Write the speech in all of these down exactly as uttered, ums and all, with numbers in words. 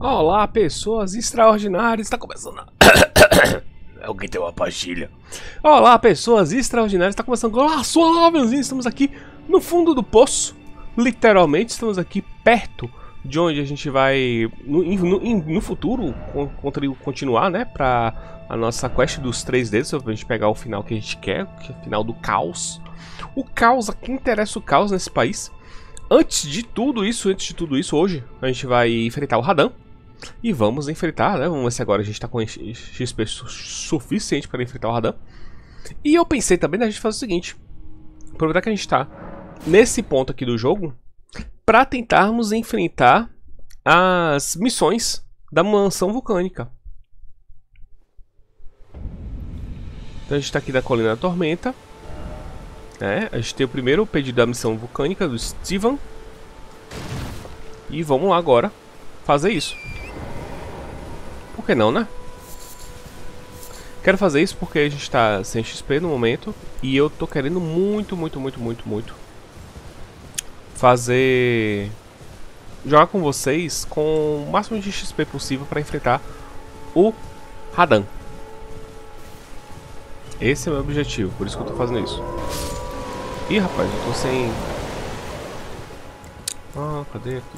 Olá, pessoas extraordinárias. Está começando. Alguém tem uma pastilha? Olá, pessoas extraordinárias. Está começando. Olá, olá, meuzinhos. Estamos aqui no fundo do poço. Literalmente, estamos aqui perto de onde a gente vai no, no, no futuro continuar, né? Para a nossa quest dos três dedos. Pra gente pegar o final que a gente quer, que é o final do caos. O caos, aqui interessa o caos nesse país. Antes de tudo isso, antes de tudo isso, hoje a gente vai enfrentar o Radahn. E vamos enfrentar, né? Vamos ver se agora a gente tá com X P su suficiente para enfrentar o Radahn. E eu pensei também da gente fazer o seguinte: aproveitar que a gente tá nesse ponto aqui do jogo para tentarmos enfrentar as missões da mansão vulcânica. Então a gente tá aqui da Colina da Tormenta, né? A gente tem o primeiro pedido da missão vulcânica do Steven. E vamos lá agora fazer isso. Por que não, né? Quero fazer isso porque a gente tá sem X P no momento. E eu tô querendo muito, muito, muito, muito, muito fazer... jogar com vocês com o máximo de X P possível para enfrentar o Radahn. Esse é o meu objetivo, por isso que eu tô fazendo isso. Ih, rapaz, eu tô sem... Ah, cadê aqui?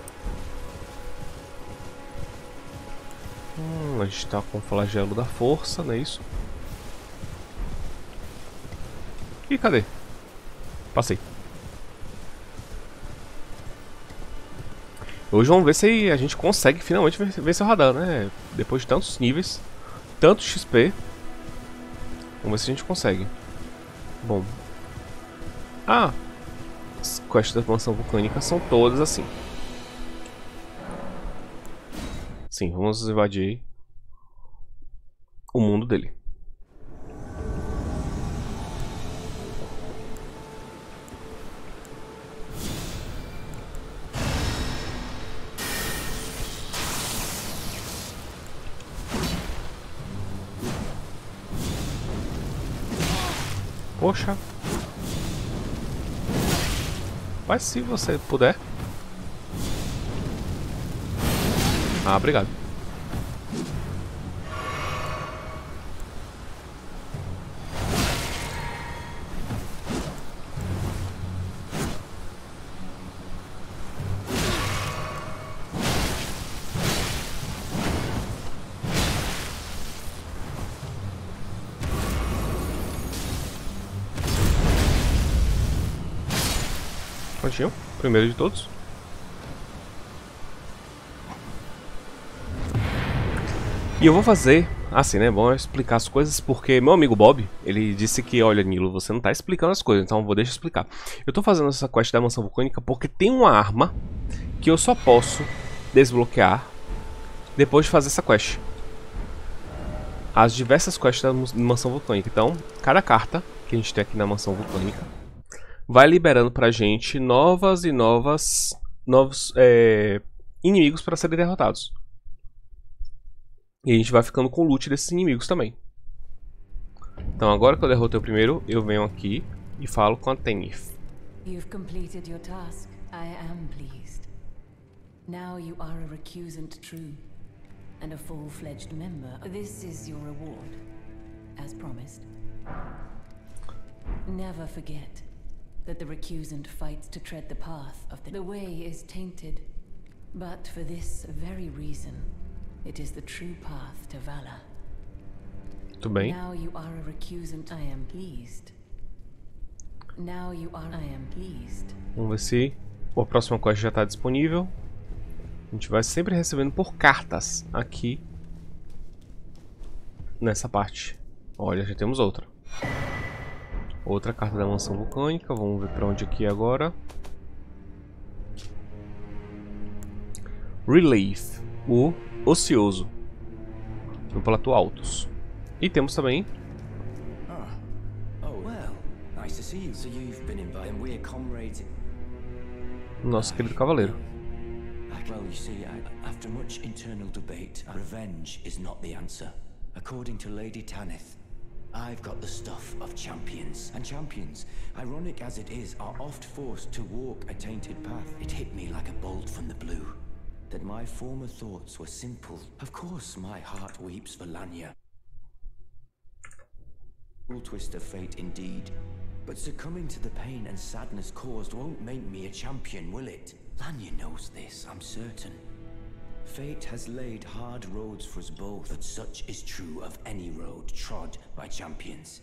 Hum, a gente tá com o flagelo da força, não é isso? Ih, cadê? Passei. Hoje vamos ver se a gente consegue finalmente vencer o Radahn, né? Depois de tantos níveis, tanto X P. Vamos ver se a gente consegue. Bom. Ah! As quests da mansão vulcânica são todas assim. Sim, vamos invadir o mundo dele. Poxa. Mas se você puder. Ah, obrigado. Prontinho, primeiro de todos. E eu vou fazer assim, né? Bom explicar as coisas porque meu amigo Bob, ele disse que, olha, Nilo, você não tá explicando as coisas, então eu vou deixar eu explicar. Eu tô fazendo essa quest da mansão vulcânica porque tem uma arma que eu só posso desbloquear depois de fazer essa quest. As diversas quests da mansão vulcânica. Então, cada carta que a gente tem aqui na mansão vulcânica vai liberando pra gente novas e novas novos é, inimigos para serem derrotados. E a gente vai ficando com o loot desses inimigos também. Então agora que eu derrotei o primeiro, eu venho aqui e falo com a Tenith. You've completed your task. I am pleased. Now you are a recusant true and a full-fledged member. This is your reward, as promised. Never forget that the recusant fights to tread the path of the... The way is tainted, but for this very reason, it is the true path to valor. Tudo bem. Now you are a recusant. I am pleased. Now you are. I am pleased. Vamos ver se a próxima quest já está disponível. A gente vai sempre recebendo por cartas aqui nessa parte. Olha, já temos outra. Outra carta da mansão vulcânica. Vamos ver para onde aqui agora. Relief, o ocioso, no Platô Altos. E temos também o nosso querido cavaleiro. Well, you see, after much internal debate, revenge is not the answer. According to Lady Tanith, I've got the stuff of champions. And champions, ironic as it is, are oft forced to walk a tainted path. It hit me like a bolt from the blue. that my former thoughts were simple. Of course my heart weeps for Lanya. Cruel twist of fate indeed. But succumbing to the pain and sadness caused won't make me a champion, will it? Lanya knows this, I'm certain. Fate has laid hard roads for us both, but such is true of any road trod by champions.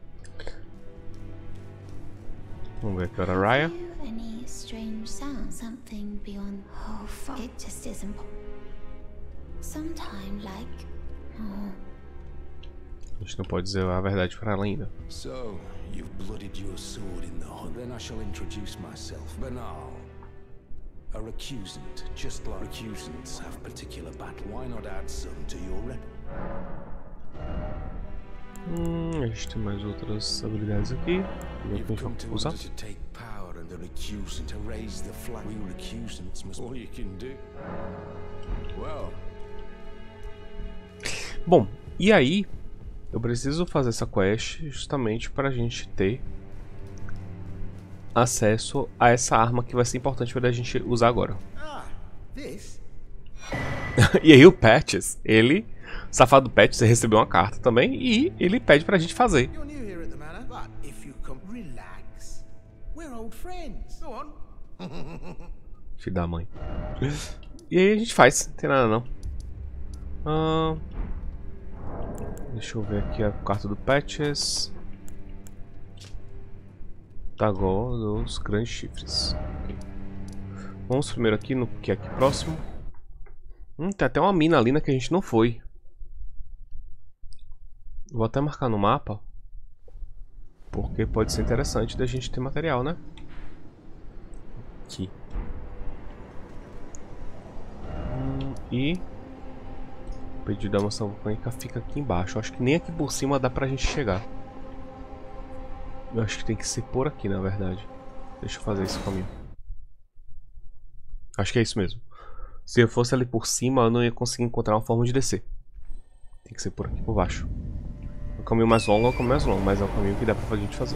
Vamos ver aqui, Raya. Any strange sound, something beyond. Oh fuck! It just isn't. Sometime like. Oh. A gente não pode dizer a verdade para ela ainda. So, you've blooded your sword in the hunt. Then I shall introduce myself. Banal. A recusant. Just like recusants have particular battle. Why not add some to your rep? Hum, a gente tem mais outras habilidades aqui. You've come to us to take power and the recusant to raise the flag. We recusants must all you can do. Well. Bom, e aí eu preciso fazer essa quest justamente para a gente ter acesso a essa arma que vai ser importante para a gente usar agora. Ah, this. E aí o Patches, ele, o safado Patches, recebeu uma carta também e ele pede pra gente fazer. You're new here at the manor, but if you come, relax. We're old friends. Go on. Filho da mãe. E aí a gente faz, não tem nada não. Ah, deixa eu ver aqui a carta do Patches. Tagó dos grandes chifres. Okay. Vamos primeiro aqui no que é aqui próximo. Hum, tem até uma mina ali, né, que a gente não foi. Vou até marcar no mapa, porque pode ser interessante da gente ter material, né? Aqui. Hum, e o pedido da maçã vulcânica fica aqui embaixo. Acho que nem aqui por cima dá pra gente chegar. Eu acho que tem que ser por aqui, na verdade. Deixa eu fazer esse caminho. Acho que é isso mesmo. Se eu fosse ali por cima, eu não ia conseguir encontrar uma forma de descer. Tem que ser por aqui por baixo. O caminho mais longo é o caminho mais longo, mas é o caminho que dá pra gente fazer.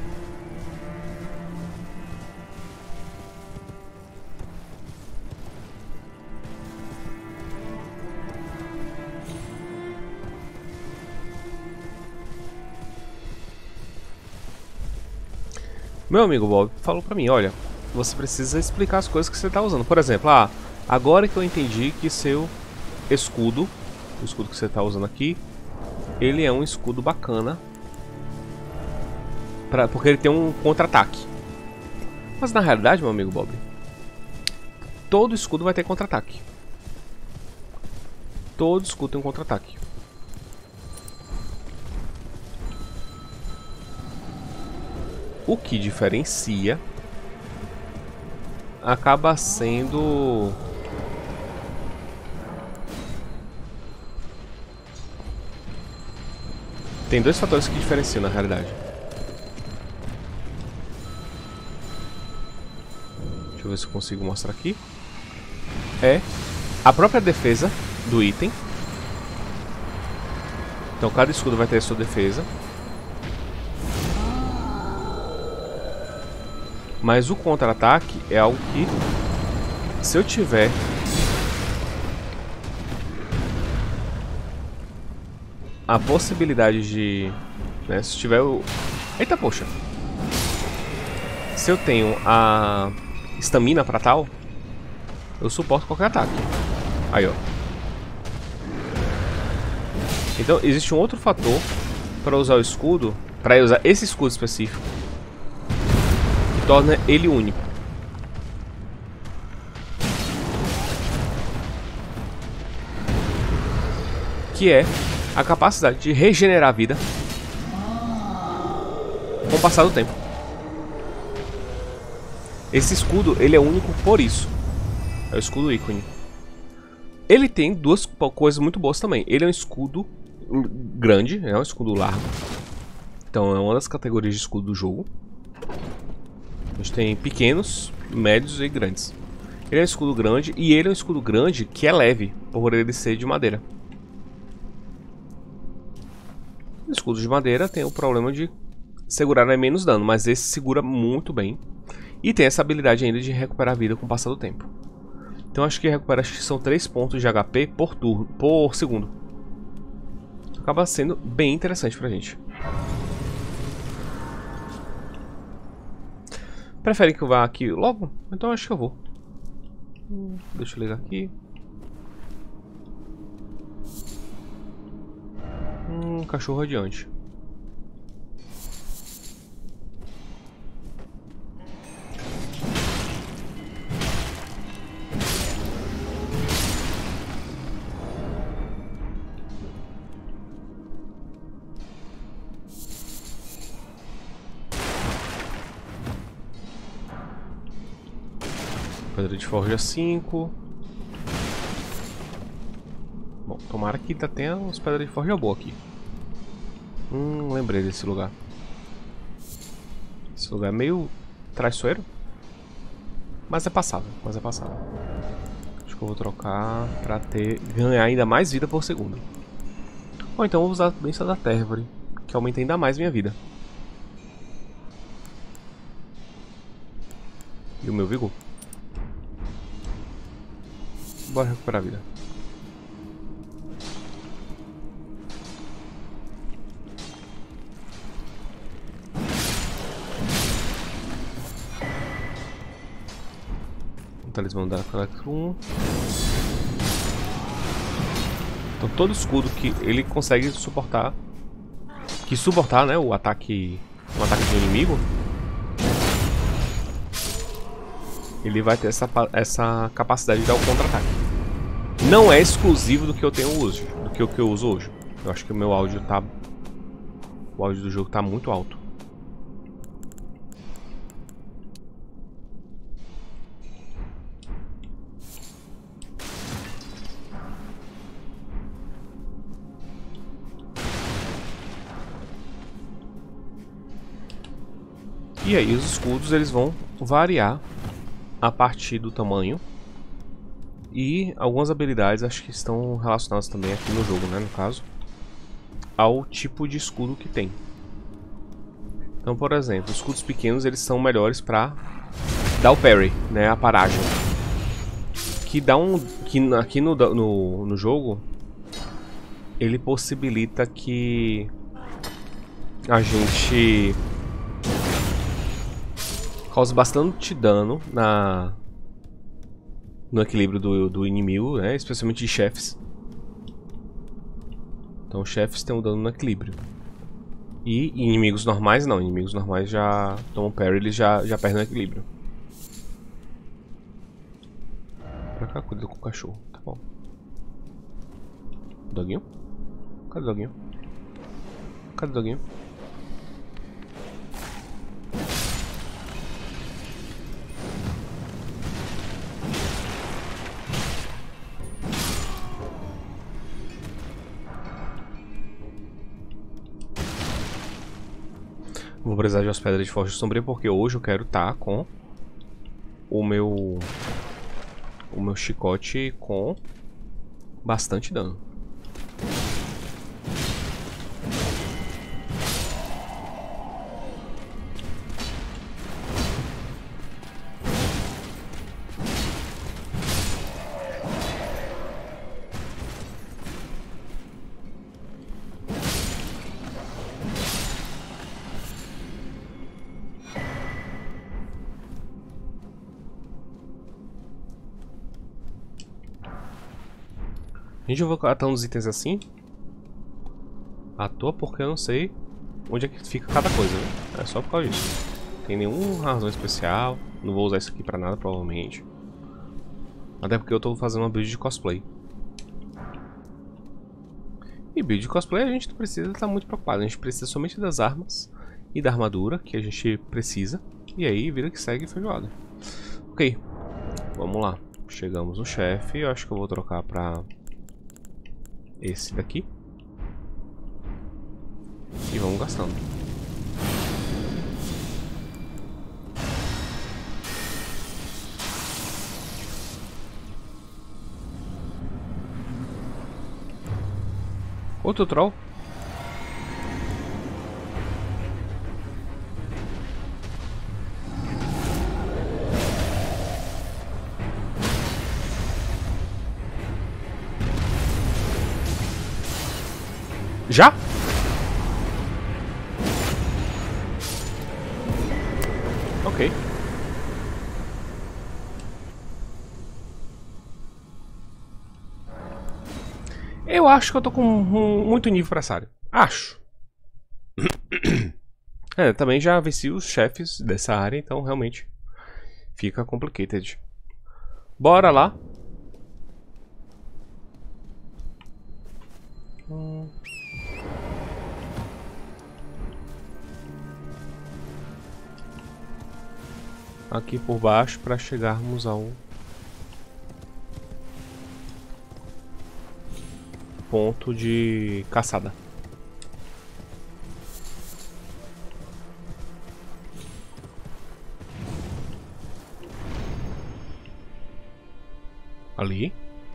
Meu amigo Bob falou pra mim, olha, você precisa explicar as coisas que você tá usando. Por exemplo, ah, agora que eu entendi que seu escudo, o escudo que você tá usando aqui, ele é um escudo bacana, pra, porque ele tem um contra-ataque. Mas na realidade, meu amigo Bob, todo escudo vai ter contra-ataque. Todo escudo tem um contra-ataque. O que diferencia acaba sendo tem dois fatores que diferenciam na realidade. Deixa eu ver se eu consigo mostrar aqui. É a própria defesa do item. Então cada escudo vai ter a sua defesa. Mas o contra-ataque é algo que, se eu tiver a possibilidade de, né, se tiver o... Eita, poxa! Se eu tenho a estamina pra tal, eu suporto qualquer ataque. Aí, ó. Então, existe um outro fator para usar o escudo, para usar esse escudo específico, torna ele único. Que é a capacidade de regenerar a vida com o passar do tempo. Esse escudo, ele é único por isso. É o escudo ícone. Ele tem duas coisas muito boas também. Ele é um escudo grande, é um escudo largo. Então é uma das categorias de escudo do jogo. A gente tem pequenos, médios e grandes. Ele é um escudo grande e ele é um escudo grande que é leve, por ele ser de madeira. O escudo de madeira tem o problema de segurar menos dano, mas esse segura muito bem. E tem essa habilidade ainda de recuperar a vida com o passar do tempo. Então acho que recupera, acho que são três pontos de H P por turno, por segundo. Acaba sendo bem interessante pra gente. Preferem que eu vá aqui logo? Então acho que eu vou. Hum, deixa eu ligar aqui. Hum, cachorro adiante. Pedra de forja cinco. Bom, tomara que ainda tenha umas pedras de forja boa aqui. Hum, lembrei desse lugar. Esse lugar é meio traiçoeiro. Mas é passável, mas é passável. Acho que eu vou trocar pra ter, ganhar ainda mais vida por segundo. Ou então eu vou usar a bênção da Tervore, que aumenta ainda mais minha vida. E o meu vigor. Bora recuperar a vida. O talismã da Electrum. Então todo escudo que ele consegue suportar, que suportar, né, o ataque, o ataque do inimigo, ele vai ter essa, essa capacidade de dar o contra-ataque. Não é exclusivo do que eu tenho hoje, do que eu, que eu uso hoje. Eu acho que o meu áudio tá, o áudio do jogo tá muito alto. E aí os escudos eles vão variar a partir do tamanho e algumas habilidades acho que estão relacionadas também aqui no jogo, né, no caso, ao tipo de escudo que tem. Então, por exemplo, os escudos pequenos eles são melhores para dar o parry, né, a paragem, que dá um que aqui no, no, no jogo ele possibilita que a gente causa bastante dano na, no equilíbrio do, do inimigo, né? Especialmente de chefes. Então chefes têm um dano no equilíbrio. E inimigos normais não, inimigos normais já tomam parry, eles já, já perdem o equilíbrio. Pra cá, cuida com o cachorro, tá bom. Doguinho? Cadê o doguinho? Cadê o doguinho? Vou precisar de umas pedras de forja sombria porque hoje eu quero estar com o meu o meu chicote com bastante dano. Gente, eu vou catar uns itens assim à toa porque eu não sei onde é que fica cada coisa, né? É só por causa disso. Não tem nenhuma razão especial. Não vou usar isso aqui pra nada, provavelmente. Até porque eu tô fazendo uma build de cosplay. E build de cosplay a gente não precisa estar muito preocupado. A gente precisa somente das armas e da armadura que a gente precisa. E aí, vida que segue feijoada. Ok, vamos lá. Chegamos no chefe. Eu acho que eu vou trocar pra esse daqui. E vamos gastando. Outro troll. Já? Ok. Eu acho que eu tô com muito nível pra essa área. Acho. É, também já venci os chefes dessa área, então realmente fica complicated. Bora lá. Hum. Aqui por baixo para chegarmos ao ponto de caçada. Ali.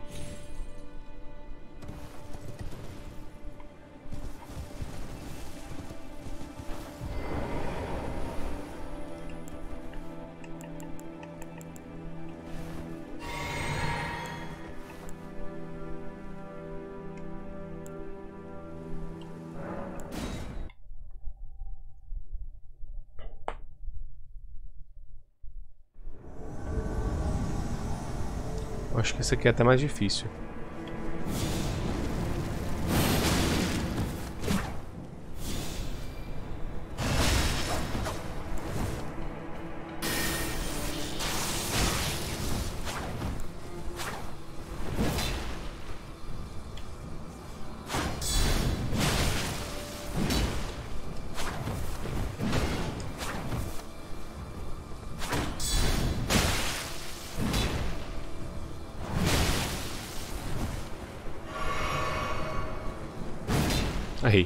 Acho que esse aqui é até mais difícil. Errei.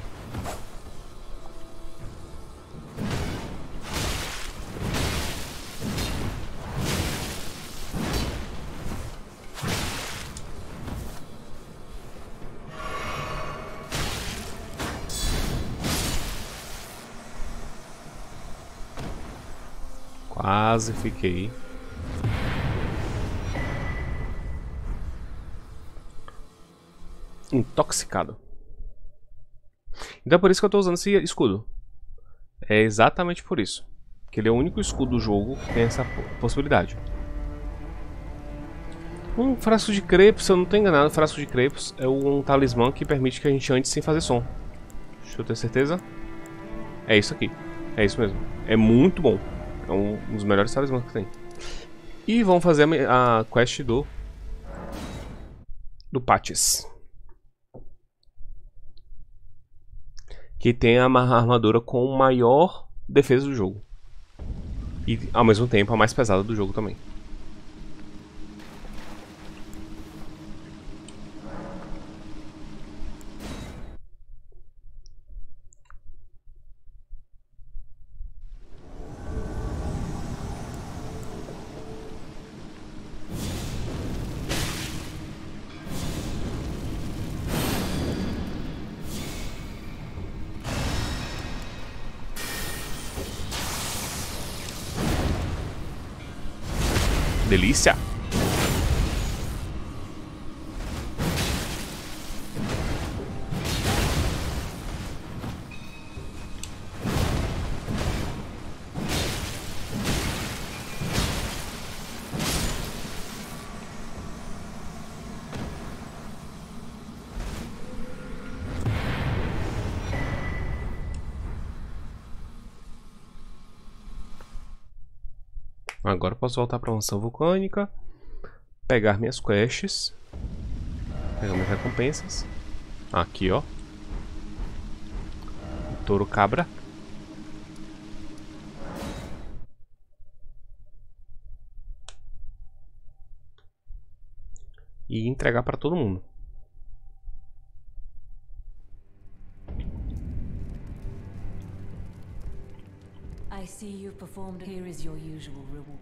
Quase fiquei. Intoxicado. Então é por isso que eu tô usando esse escudo. É exatamente por isso. Que ele é o único escudo do jogo que tem essa possibilidade. Um frasco de crepes, se eu não tô enganado, frasco de crepes é um talismã que permite que a gente ande sem fazer som. Deixa eu ter certeza. É isso aqui. É isso mesmo. É muito bom. É um dos melhores talismãs que tem. E vamos fazer a, a quest do... Do Patches. Que tem a armadura com maior defesa do jogo. E ao mesmo tempo a mais pesada do jogo também. Delícia! Agora posso voltar para a mansão vulcânica, pegar minhas quests, pegar minhas recompensas. Aqui, ó. Touro cabra. E entregar para todo mundo. I see you've performed. Here is your usual reward.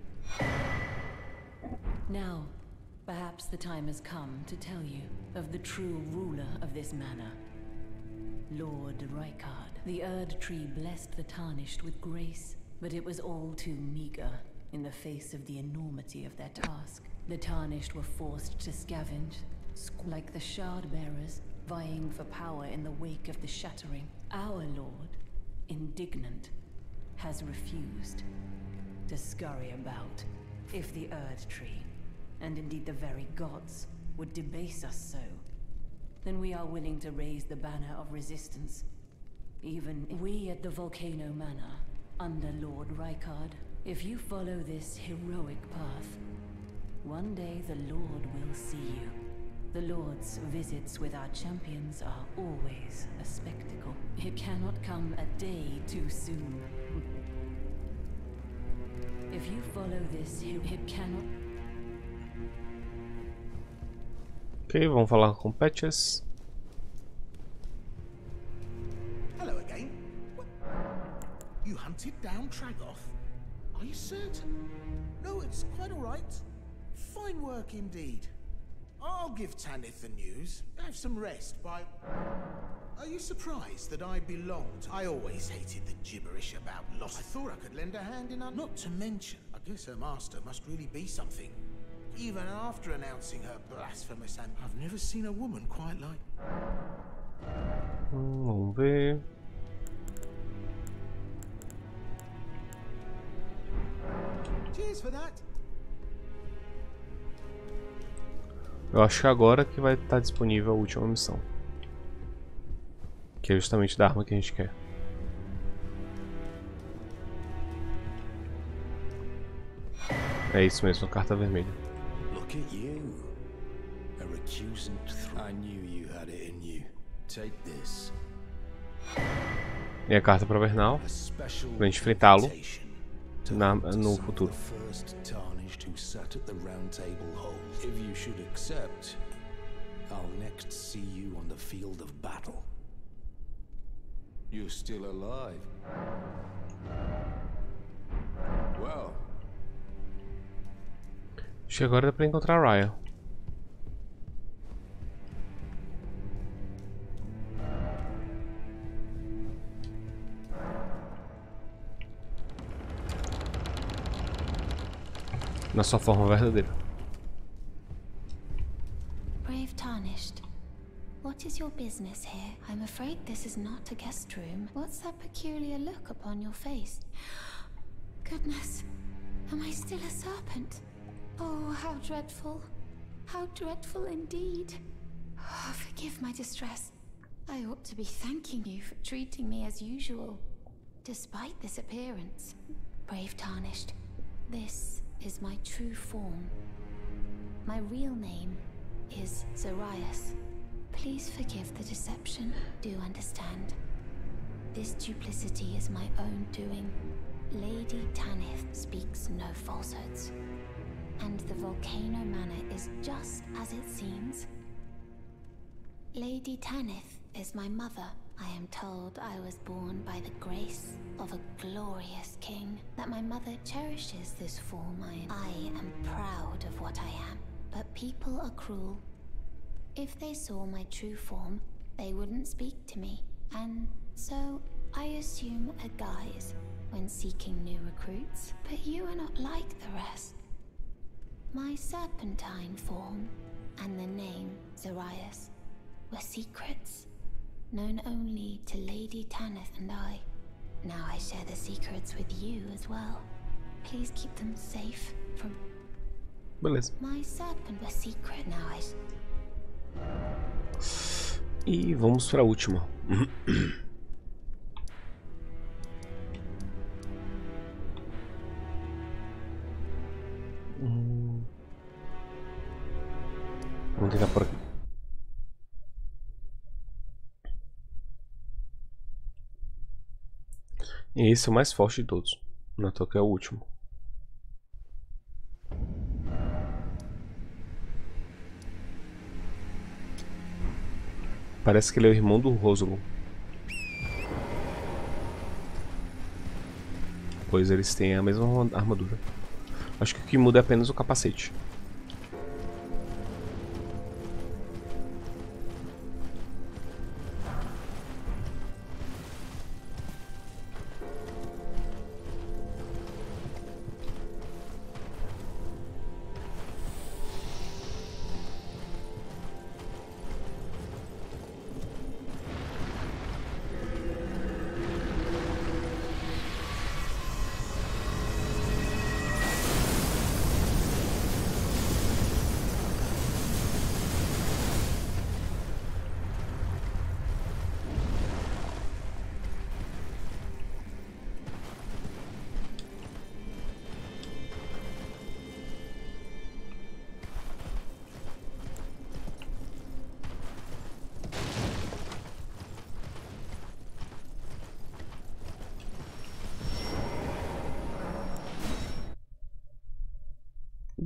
Now, perhaps the time has come to tell you of the true ruler of this manor. Lord Rykard. The Erd Tree blessed the Tarnished with grace, but it was all too meager in the face of the enormity of their task. The Tarnished were forced to scavenge. Like the Shard Bearers, vying for power in the wake of the Shattering. Our lord, indignant, has refused to scurry about. If the Erd Tree, and indeed the very gods, would debase us so, then we are willing to raise the banner of resistance. Even we at the Volcano Manor, under Lord Rykard. If you follow this heroic path, one day the Lord will see you. The Lord's visits with our champions are always a spectacle. It cannot come a day too soon. If you follow this, it cannot... Ok, vamos falar com Patches. Hello again. You hunted down Tragoth? Are you certain? No, it's quite all right. Fine work indeed. I'll give Tanith the news. Have some rest by... Are you surprised that I belonged? I always hated the gibberish about loss. I thought I could lend a hand in... Un Not to mention, I guess her master must really be something. Even after announcing her blasphemous and I've never seen a woman quite like... Hum, vamos ver. Cheers for that. Eu acho que agora que vai estar disponível a última missão. Que é justamente da arma que a gente quer. É isso mesmo, a carta vermelha. Look at you. A recusant. I knew you had it in you. Take this. E a carta para Vernal, pra gente enfrentá-lo na no futuro. Sat at the round table hole. If you should accept, I'll next see you on the field of battle. You're still alive. Well. Acho que agora dá pra encontrar a Raya. Na sua forma verdadeira. Brave Tarnished, what is your business here? I'm afraid this is not a guest room. What's that peculiar look upon your face? Goodness, am I still a serpent? Oh, how dreadful. How dreadful indeed. Oh, forgive my distress. I ought to be thanking you for treating me as usual, despite this appearance. Brave Tarnished, this is my true form. My real name is Zarias. Please forgive the deception. Do understand. This duplicity is my own doing. Lady Tanith speaks no falsehoods. And the Volcano Manor is just as it seems. Lady Tanith is my mother. I am told I was born by the grace of a glorious king, that my mother cherishes this form I, I am proud of what I am, but people are cruel. If they saw my true form, they wouldn't speak to me, and so I assume a guise when seeking new recruits. But you are not like the rest. My serpentine form and the name Zarias were secrets, known only to Lady Tanith and I. Now I share the secrets with you as well. Please keep them safe from... Beleza. My serpent was secret. Now I... E vamos para a última. hum. Vamos tentar por aqui. E esse é o mais forte de todos. Não tô que é o último. Parece que ele é o irmão do Rosalon. Pois eles têm a mesma armadura. Acho que o que muda é apenas o capacete.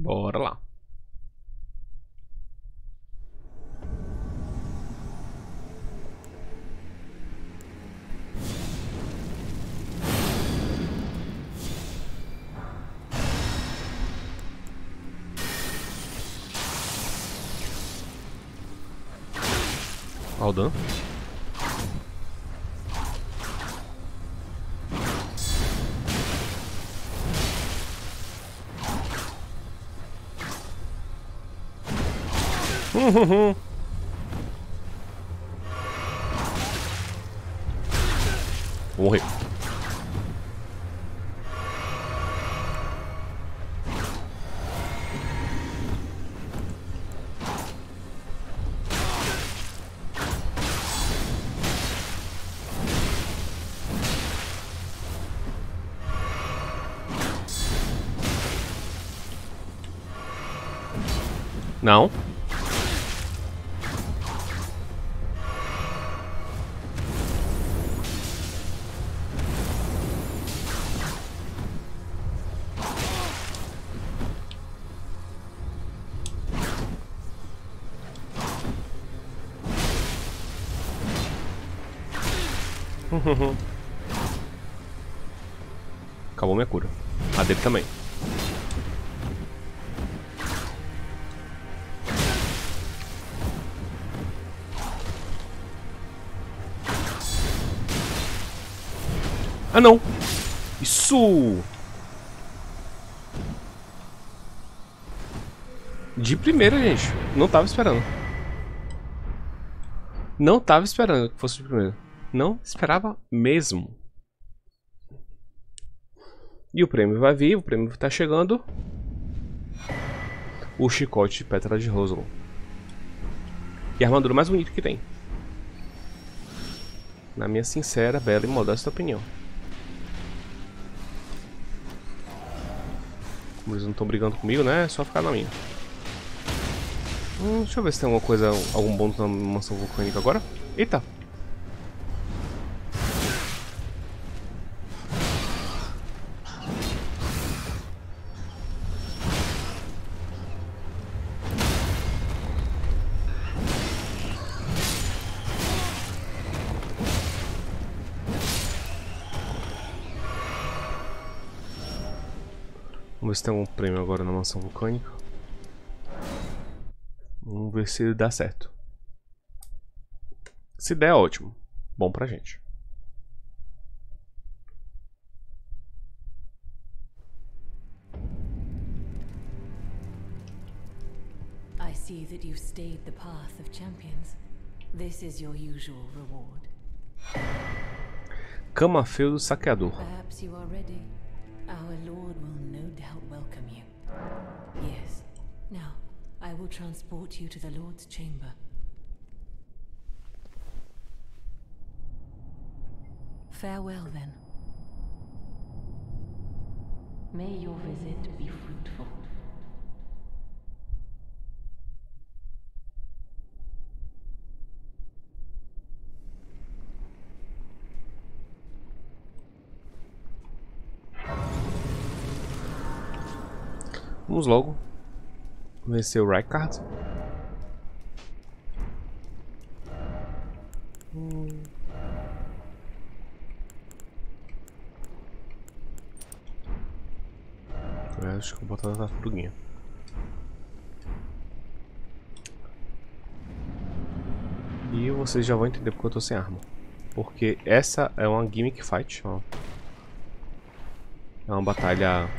Bora lá. Olha o dano. Uhum. Vou morrer. Não. Acabou minha cura. A dele também. Ah, não. Isso. De primeira, gente. Não tava esperando. Não tava esperando que fosse de primeira. Não esperava mesmo. E o prêmio vai vir, o prêmio tá chegando. O chicote de Pétala de Rosalom. E a armadura mais bonita que tem. Na minha sincera, bela e modesta opinião. Como eles não estão brigando comigo, né? É só ficar na minha. Hum, deixa eu ver se tem alguma coisa, algum bônus na mansão vulcânica agora. Eita! Vamos ver se tem algum prêmio agora na mansão vulcânica. Vamos ver se dá certo. Se der, ótimo. Bom pra gente. I see that you stayed the path of champions. This is your usual reward. Camafeu do Saqueador. Perhaps you are ready. Our Lord will no doubt welcome you. Yes. Now, I will transport you to the Lord's chamber. Farewell, then. May your visit be fruitful. Vamos logo vencer o Rykard. Hum. Eu acho que vou botar na tartaruguinha. E vocês já vão entender porque eu tô sem arma. Porque essa é uma gimmick fight. Ó. É uma batalha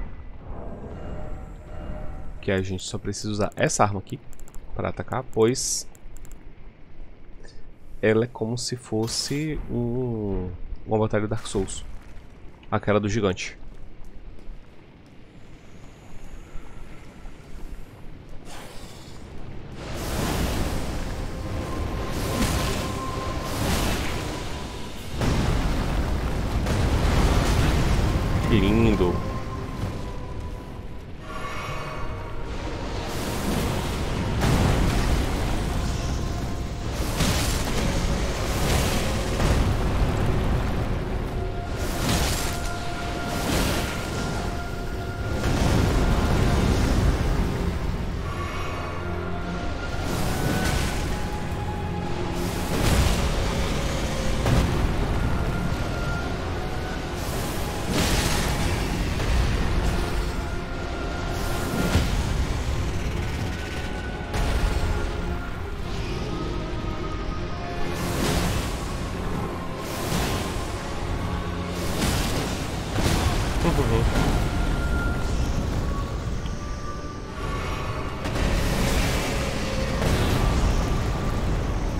que a gente só precisa usar essa arma aqui para atacar, pois ela é como se fosse um, uma batalha Dark Souls, aquela do gigante. Que lindo!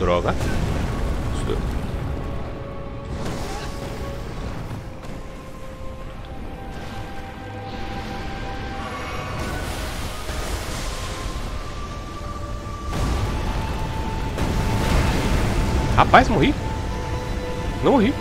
Droga. Rapaz, morri. Não morri.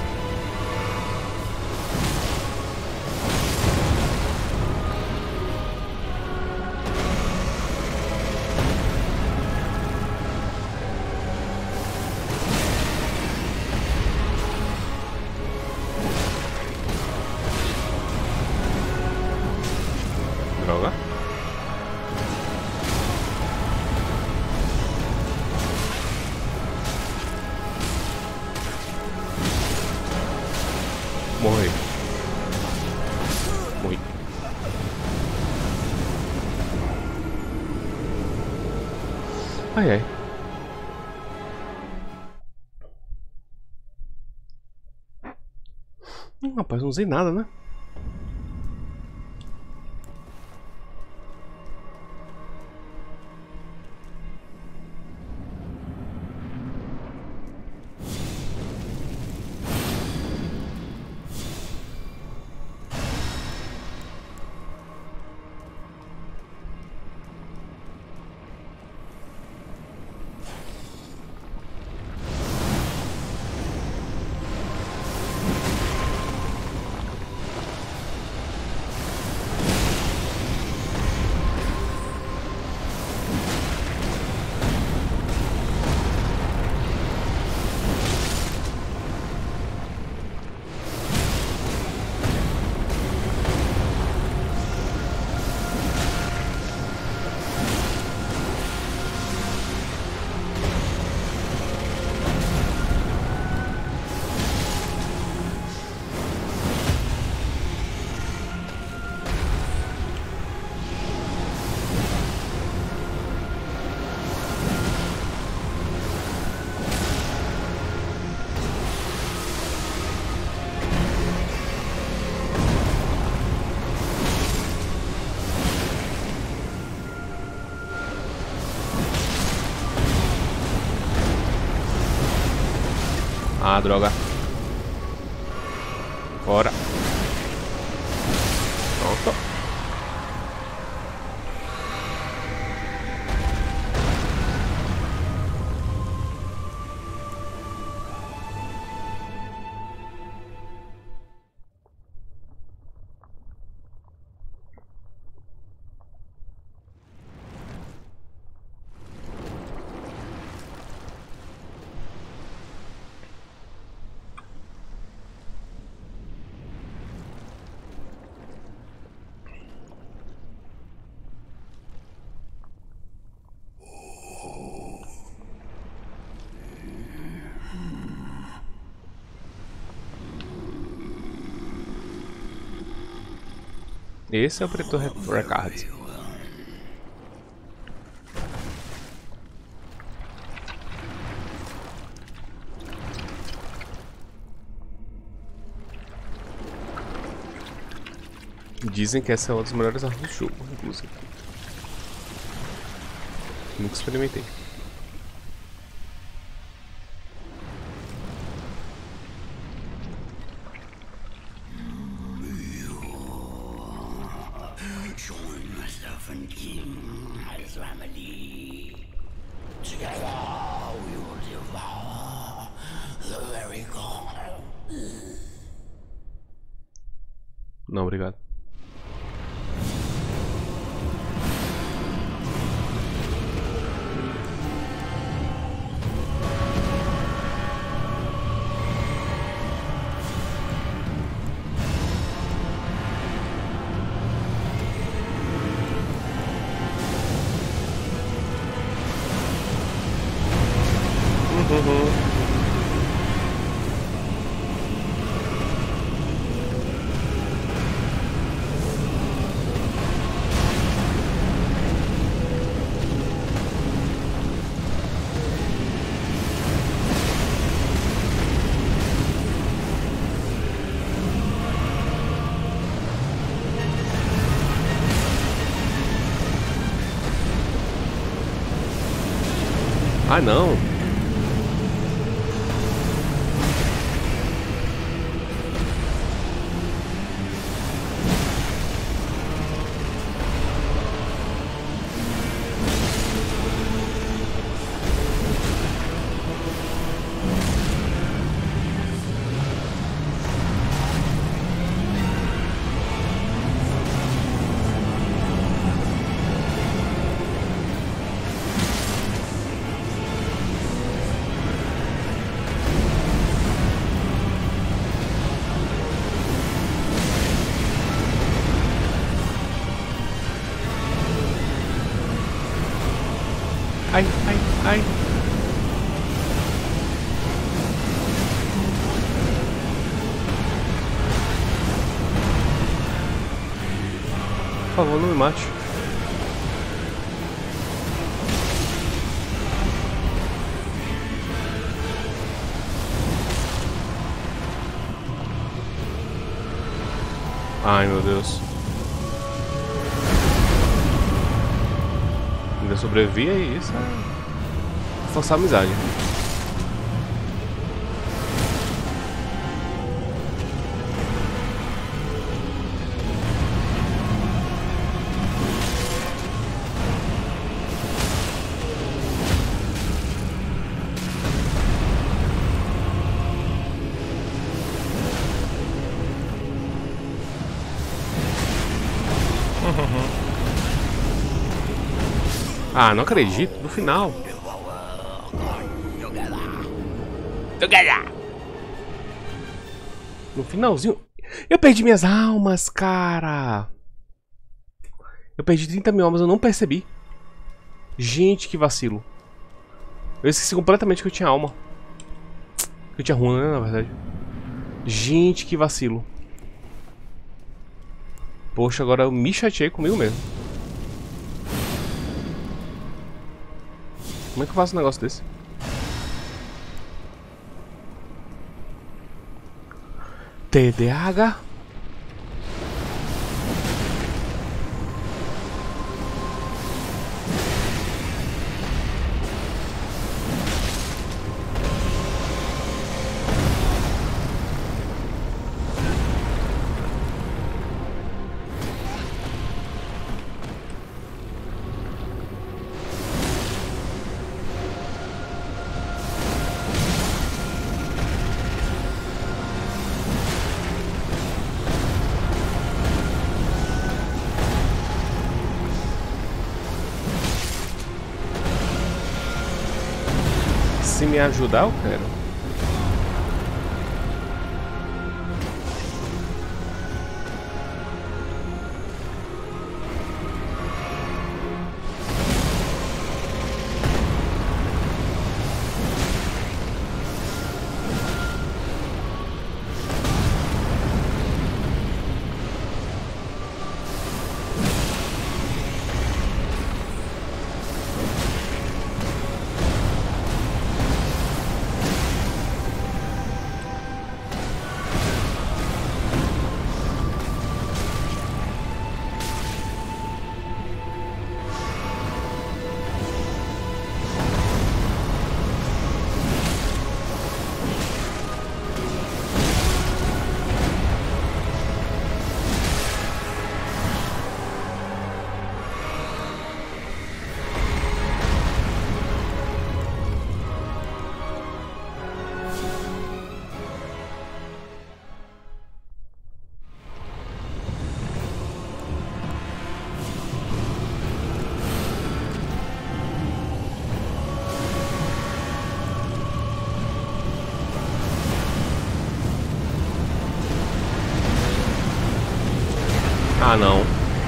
Droga. Morri. Morri. Ai, ai. Hum, rapaz, não usei nada, né? Ah, droga. Fora. Pronto. Esse é o Pretor Recard. Dizem que essa é uma das melhores armas do jogo, inclusive. Nunca experimentei. Não, obrigado. Uhum. Ah, não. favor, não me mate. Ai, meu Deus. Ainda sobrevivi a isso. É forçar a amizade. Ah, não acredito. No final. No finalzinho. Eu perdi minhas almas, cara. Eu perdi trinta mil almas, eu não percebi. Gente, que vacilo. Eu esqueci completamente que eu tinha alma. Que eu tinha runa, né, na verdade. Gente, que vacilo. Poxa, agora eu me chateei comigo mesmo. Como é que eu faço um negócio desse? T D A H. Se me ajudar, eu quero. Ah, não.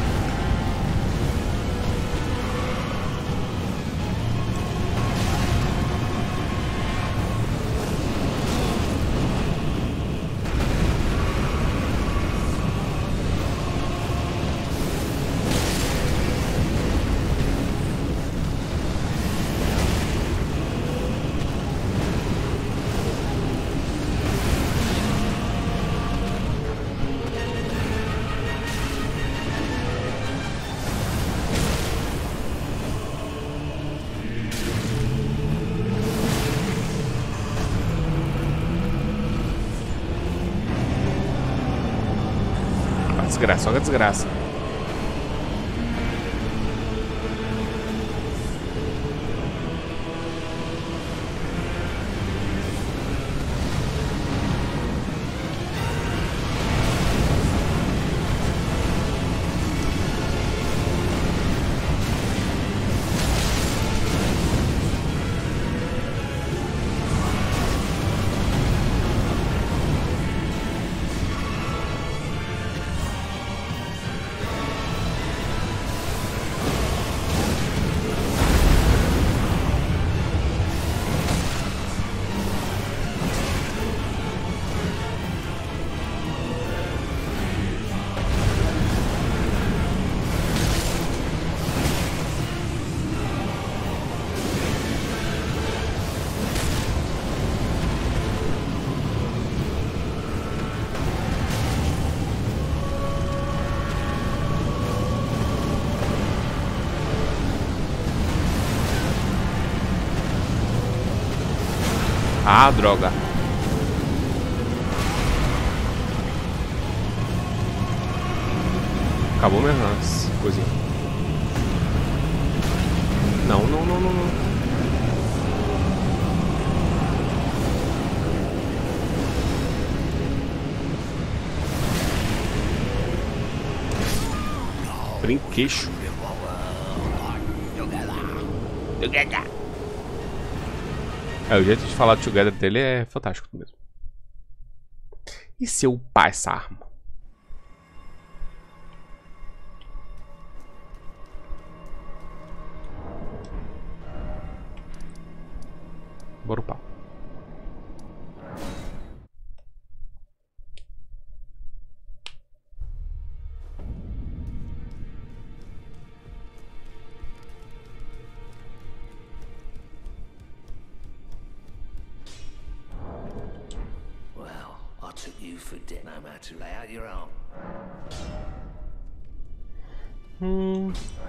Desgraça, olha a desgraça. Ah, droga. Acabou mesmo as coisinhas. Não, não, não, não, não. Brinquedo. É, o jeito de falar together dele é fantástico mesmo. E se eu upar essa arma? Bora upar. Took you for dead, no matter. Lay out your arm. Hmm.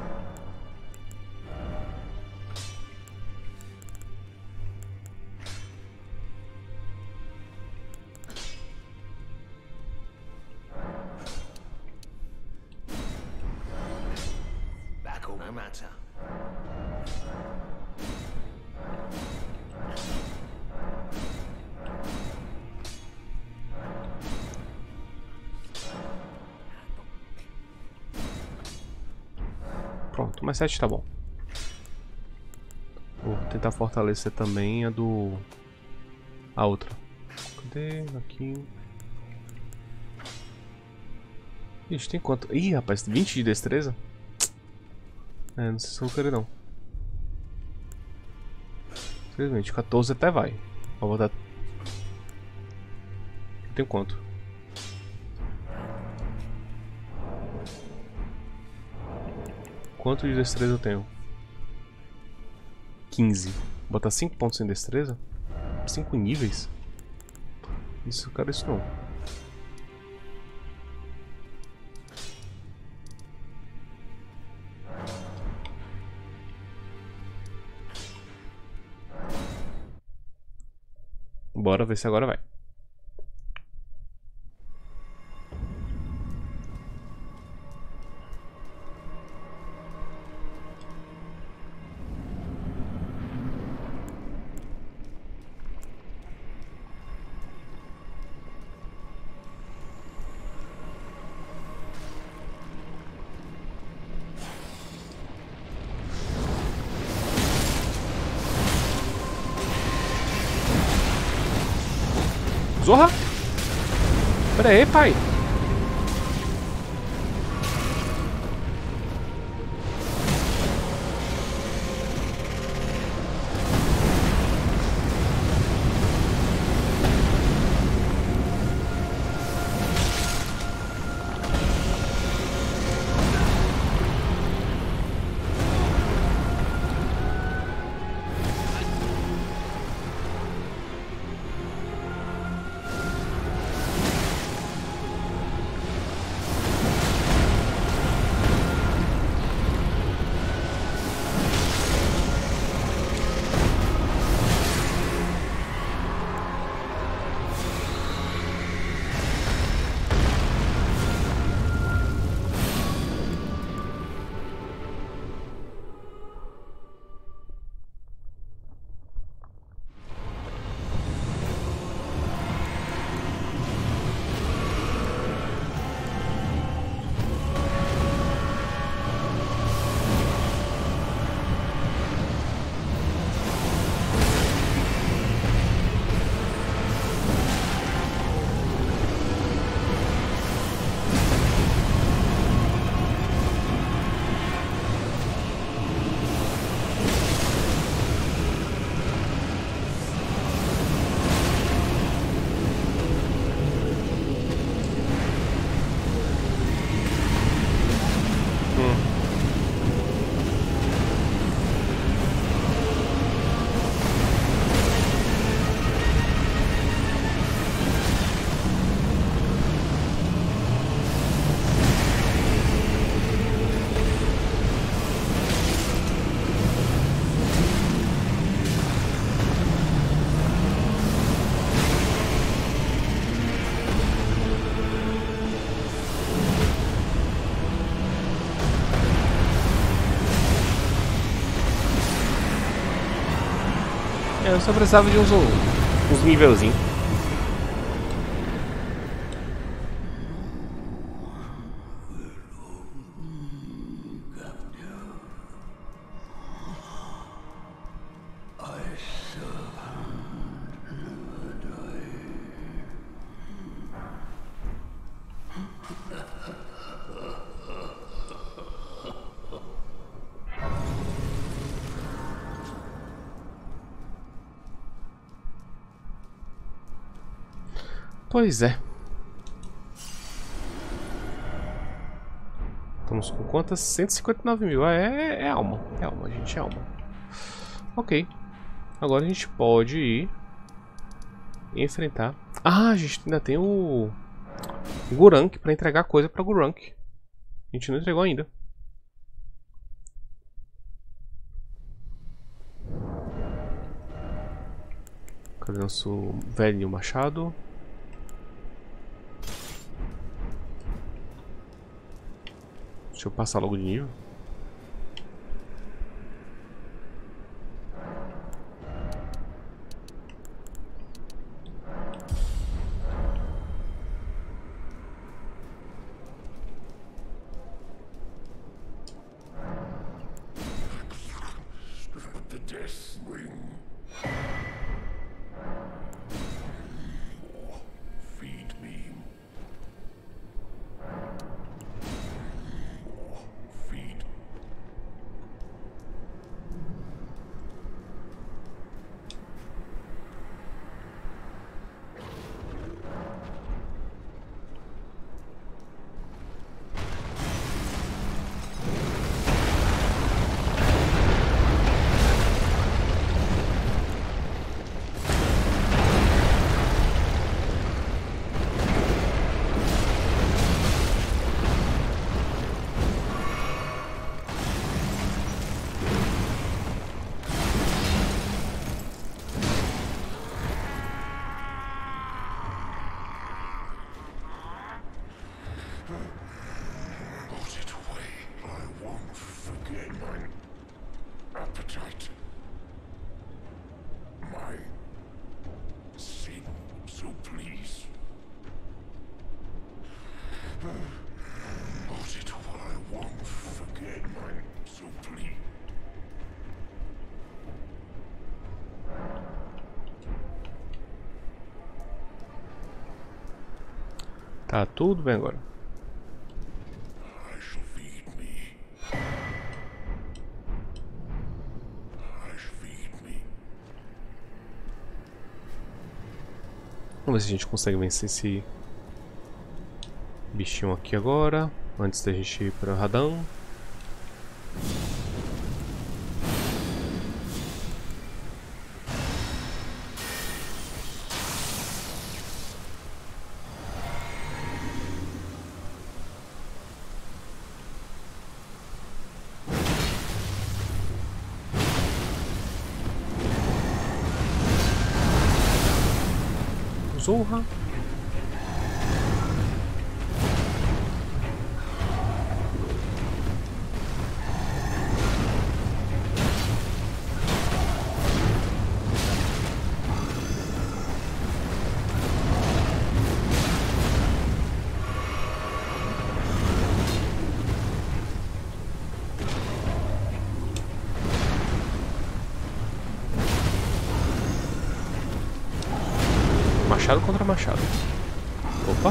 Back all, no matter. Pronto, mais sete tá bom. Vou tentar fortalecer também a do... A outra. Cadê? Aqui. Ixi, tem quanto? Ih, rapaz, vinte de destreza? É, não sei se eu vou querer não. Infelizmente, quatorze até vai. Vou botar... Tem quanto? Quanto de destreza eu tenho? quinze. Vou botar cinco pontos em destreza? cinco níveis? Isso, eu quero isso não. Bora ver se agora vai. Zorra! Pera aí, pai! eu só precisava de uns, uns nívelzinhos. Pois é. Estamos com quantas? cento e cinquenta e nove mil. É, é alma. É alma, gente. É alma. Ok. Agora a gente pode ir enfrentar. Ah, a gente ainda tem o Gurranq para entregar coisa para Gurranq. A gente não entregou ainda. Cadê nosso velho machado? Deixa eu passar logo de nível. Tá tudo bem agora. Vamos ver se a gente consegue vencer esse bichinho aqui agora, antes da gente ir para Radahn. Zorra. Machado contra machado. Opa.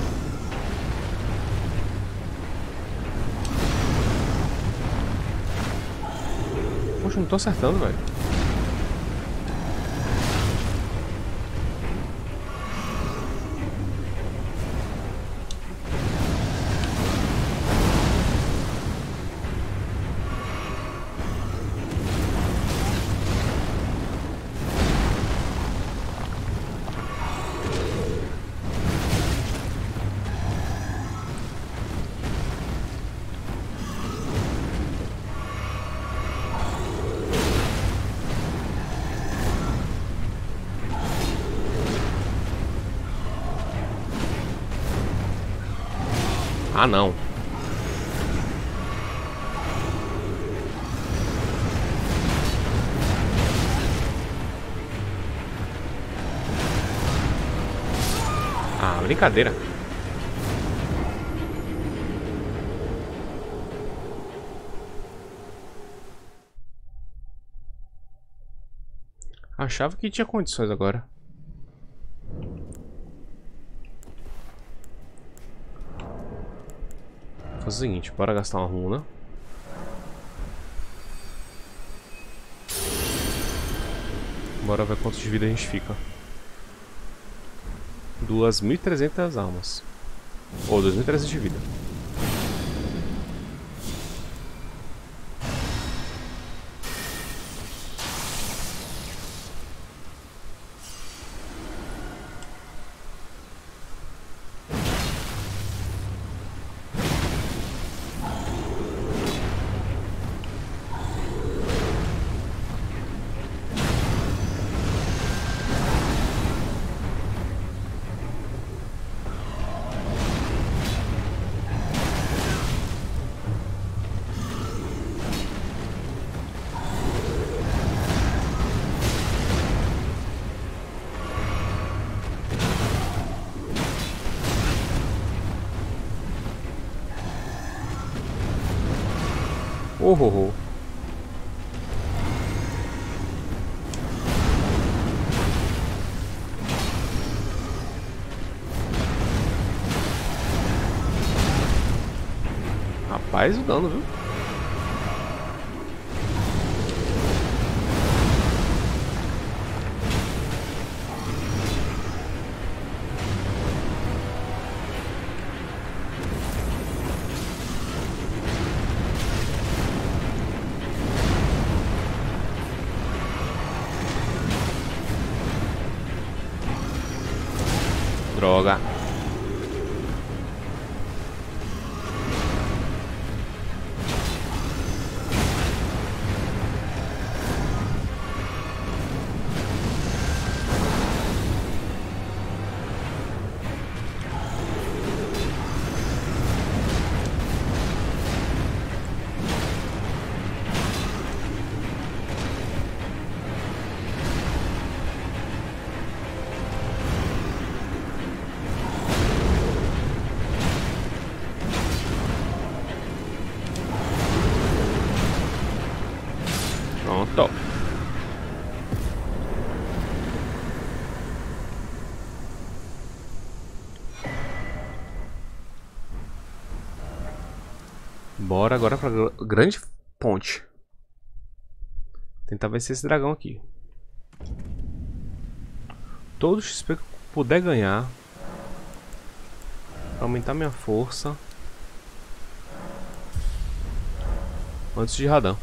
Poxa, não tô acertando, velho. Ah, não. Ah, brincadeira. Achava que tinha condições agora. Vou fazer o seguinte, bora gastar uma runa. Bora ver quantos de vida a gente fica. duas mil e trezentas almas. Ou dois mil e trezentos de vida. Oh, oh, oh. Rapaz, o dano, viu? Droga. Pronto. Bora agora pra grande ponte. Tentar vencer esse dragão aqui. Todo o X P que eu puder ganhar pra aumentar minha força antes de Radam.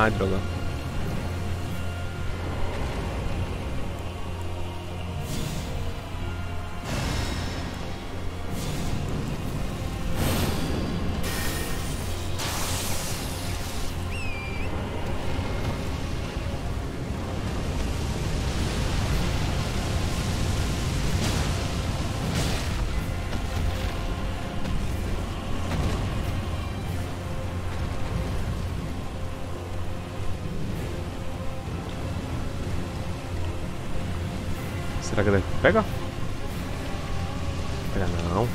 Ah, droga. Será que deve pega? Pega não.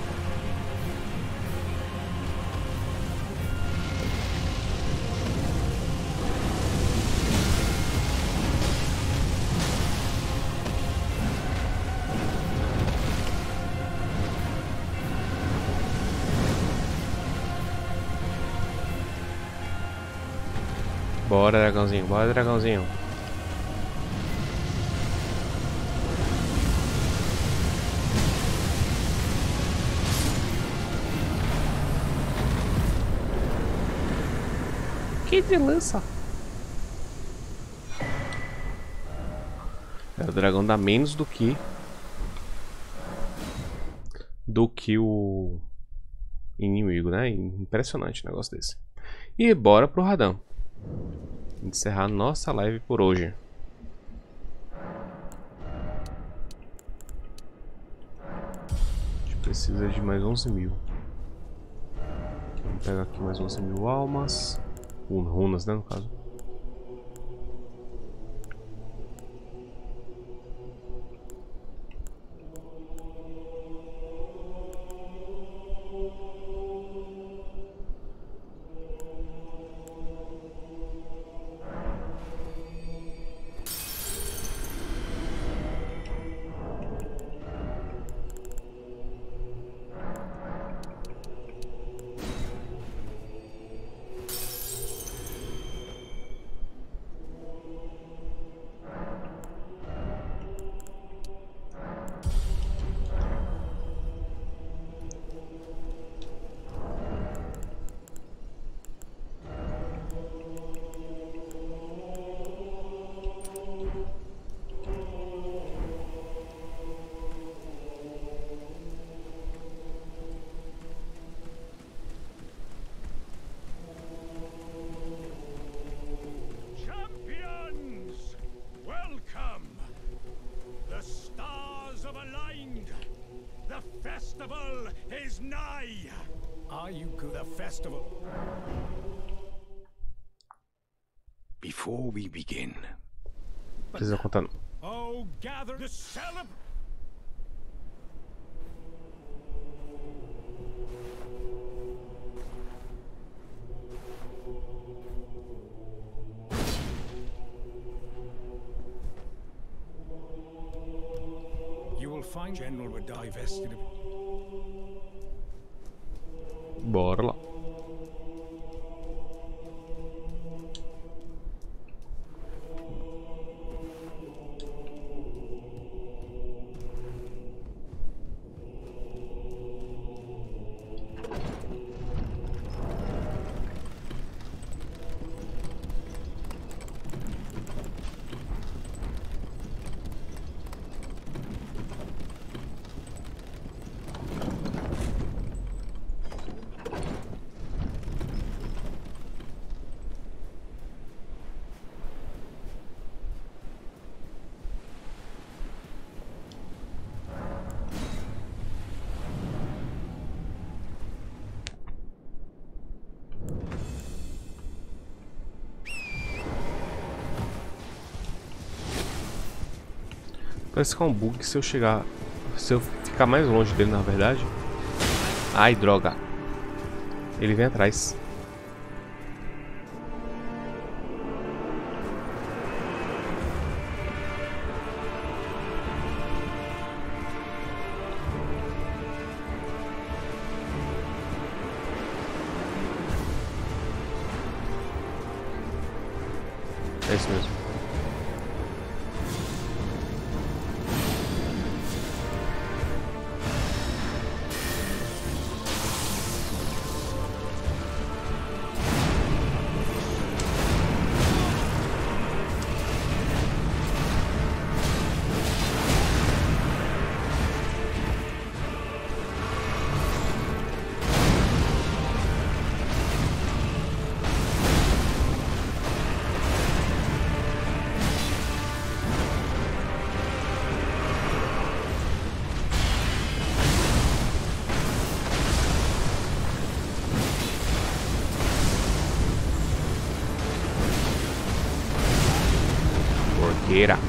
Bora, dragãozinho, bora, dragãozinho. Que delícia! É, o dragão dá menos do que do que o inimigo, né? Impressionante um negócio desse. E bora pro Radan. Encerrar nossa live por hoje. A gente precisa de mais onze mil. Vamos pegar aqui mais onze mil almas. Runas, né, no caso. Are you good? The festival. Before we begin. Precisa contar. Oh, gather the celeb. You will find General were divested of. Bora lá. Parece que é um bug se eu chegar. Se eu ficar mais longe dele, na verdade. Ai, droga. Ele vem atrás. É isso mesmo. Porqueira.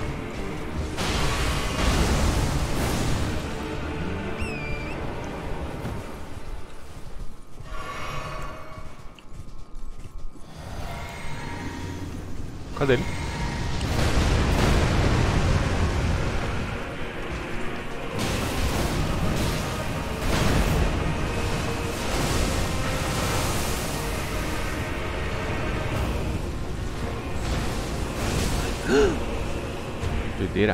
Cadê ele? Doideira.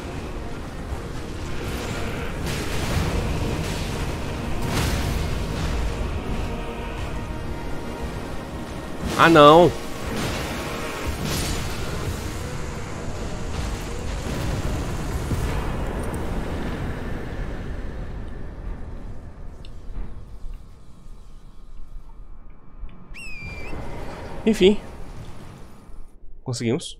Ah, não. Enfim. Conseguimos.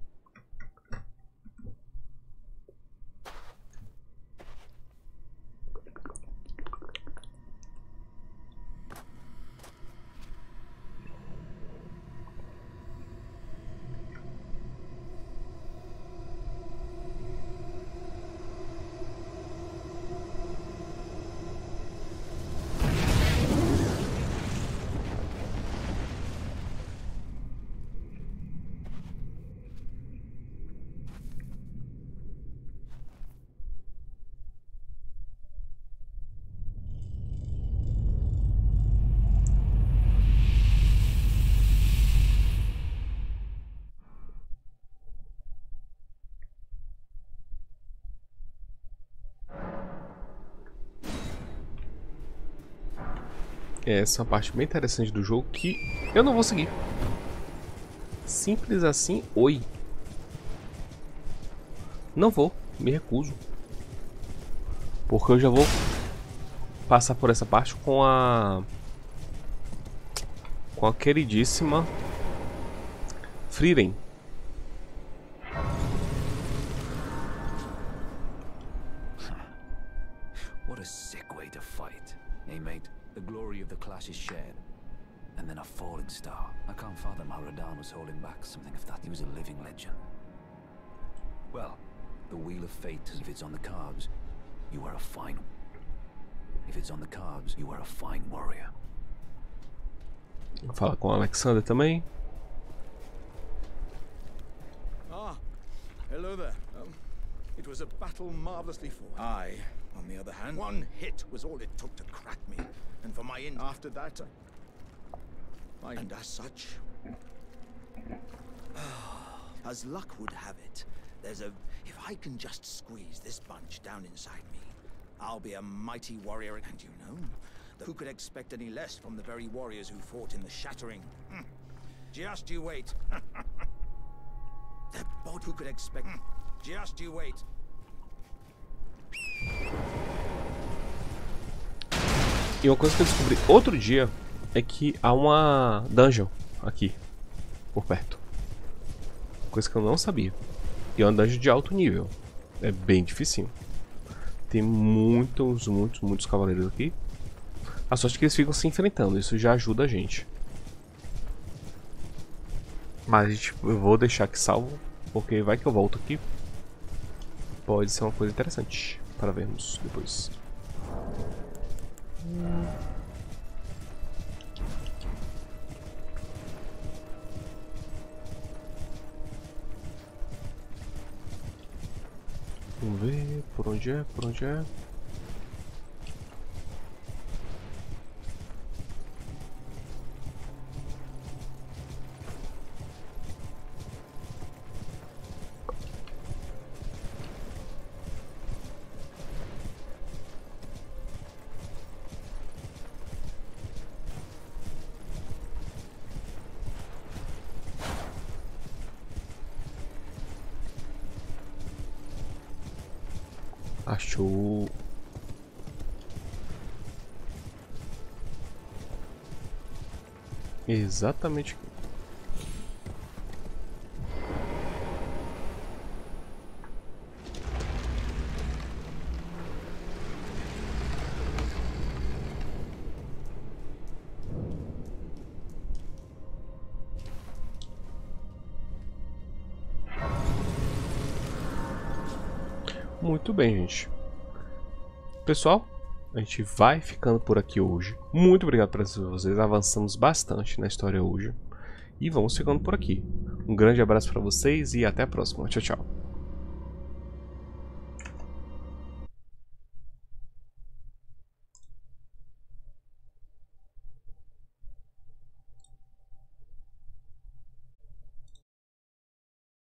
Essa é uma parte bem interessante do jogo que eu não vou seguir. Simples assim, oi. Não vou, me recuso. Porque eu já vou passar por essa parte com a... Com a queridíssima Frieren. What a sick way to fight, eh, mate? The glory of the clash is shared, and then a falling star. I can't fathom how Radahn was holding back something of that. He was a living legend. Well, the wheel of fate, if it's on the cards, you are a fine... If it's on the cards, you are a fine warrior. Vou falar com a Alexander também. Ah, hello there. Um, it was a battle marvelously fought. I, on the other hand, one hit was all it took to crack me. And for my in after that, I... and as such, as luck would have it, there's a... If I can just squeeze this bunch down inside me, I'll be a mighty warrior, and you know, who could expect any less from the very warriors who fought in the shattering? Hm. Just you wait. The bod who could expect... Hm. Just you wait. E uma coisa que eu descobri outro dia é que há uma dungeon aqui, por perto. Coisa que eu não sabia. E é uma dungeon de alto nível. É bem dificinho. Tem muitos, muitos, muitos cavaleiros aqui. A sorte é que eles ficam se enfrentando. Isso já ajuda a gente. Mas tipo, eu vou deixar aqui salvo. Porque vai que eu volto aqui. Pode ser uma coisa interessante para vermos depois. Vamos ver por onde é, por onde é. Achou. Exatamente. Muito bem, gente. Pessoal, a gente vai ficando por aqui hoje. Muito obrigado por vocês. Avançamos bastante na história hoje. E vamos ficando por aqui. Um grande abraço para vocês e até a próxima. Tchau, tchau.